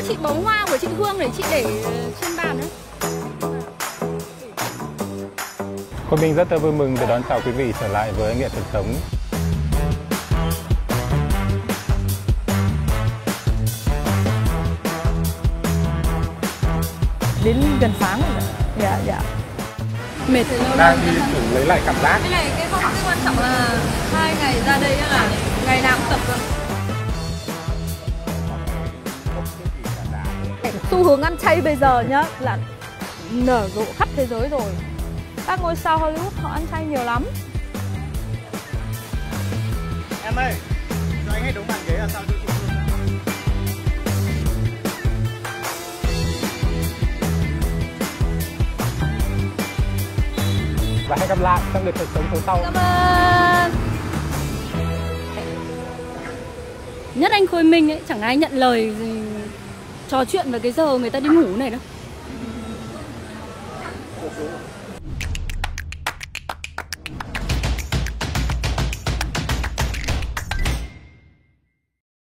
chị bó hoa của chị Hương để chị để trên bàn đấy. Khôi Minh rất vui mừng được đón chào quý vị trở lại với Nghệ thuật sống. Đến gần sáng rồi. Dạ. Mệt rồi lâu Đang đi thử lấy lại cảm giác. Cái này cái quan trọng là 2 ngày ra đây là ngày nào cũng tập rồi. Xu hướng ăn chay bây giờ nhá là nở rộ khắp thế giới rồi. Các ngôi sao Hollywood họ ăn chay nhiều lắm. Em ơi, cho anh hết đúng bàn ghế là sao cho chị Hương? Và hẹn gặp lại trong Nghệ thuật sống số sau. Cảm ơn. Nhất anh Khôi Minh ấy, chẳng ai nhận lời gì trò chuyện về cái giờ người ta đi ngủ này đâu.